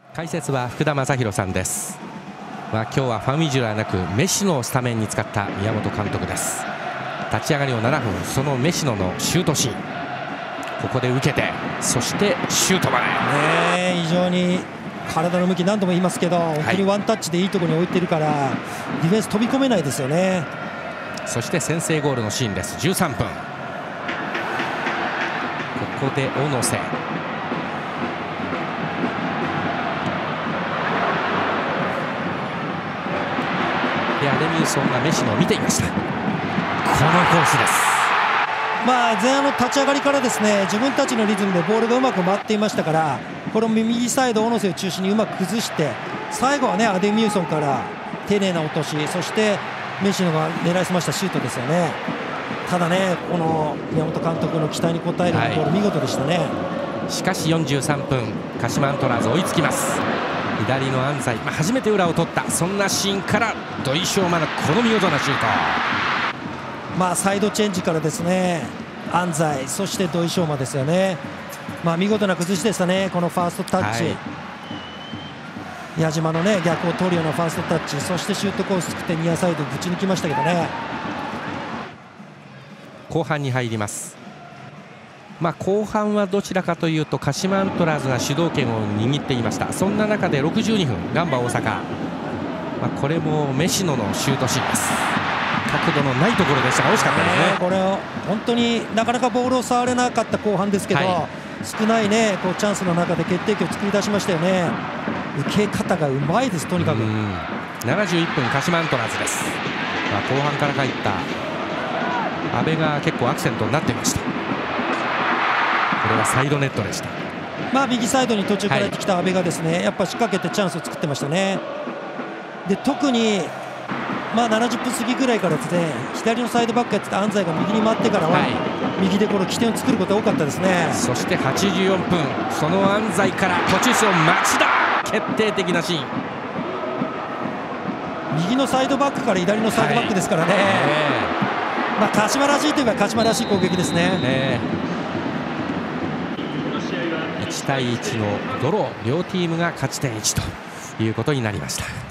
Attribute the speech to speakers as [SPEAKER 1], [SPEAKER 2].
[SPEAKER 1] 解説は福田正博さんです。今日はファンウィジュではなくメシノをスタメンに使った宮本監督です。立ち上がりの7分、そのメシノのシュートシーン、ここで受けて、そしてシュートまで、
[SPEAKER 2] 非常に体の向き、何度も言いますけど、本当にワンタッチでいいところに置いてるから、ディフェンス飛び込めないですよね。
[SPEAKER 1] そして先制ゴールのシーンです。13分、ここで小野瀬、アデミューソンがメシノを見ていました。このコースです。
[SPEAKER 2] 前半の立ち上がりからですね、自分たちのリズムでボールがうまく回っていましたから、この右サイド小野瀬を中心にうまく崩して、最後はねアデミューソンから丁寧な落とし、そしてメシノが狙いすましたシュートですよね。ただね、この宮本監督の期待に応えるゴール、見事でしたね。
[SPEAKER 1] しかし43分、鹿島アントラーズ追いつきます。左の安西、初めて裏を取った、そんなシーンから土井翔馬のこの見事なシュート。
[SPEAKER 2] サイドチェンジからですね、安西、そして土井翔馬ですよね。見事な崩しでしたね。このファーストタッチ、矢島のね逆を取るようなファーストタッチ、そしてシュートコース作ってニアサイドぶち抜きましたけどね。
[SPEAKER 1] 後半に入ります。後半はどちらかというと鹿島アントラーズが主導権を握っていました。そんな中で62分、ガンバ大阪、これもメシノのシュートシーンです。角度のないところでしたが惜しかったですね。
[SPEAKER 2] これを本当になかなかボールを触れなかった後半ですけど、少ないねチャンスの中で決定機を作り出しましたよね。受け方がうまいです、とにかく。
[SPEAKER 1] 71分、鹿島アントラーズです。後半から入った阿部が結構アクセントになっていました。これはサイドネットでした。
[SPEAKER 2] 右サイドに途中からやってきた阿部がですね、やっぱ仕掛けてチャンスを作ってましたね。で特に70分過ぎぐらいからですね、左のサイドバックやってた安西が右に回ってからは、右でこの起点を作ることが多かったですね。
[SPEAKER 1] そして84分、その安西から途中出場町田、決定的なシーン。
[SPEAKER 2] 右のサイドバックから左のサイドバックですからね、鹿島らしいといえば鹿島らしい攻撃ですね。
[SPEAKER 1] 1対1のドロー、両チームが勝ち点1ということになりました。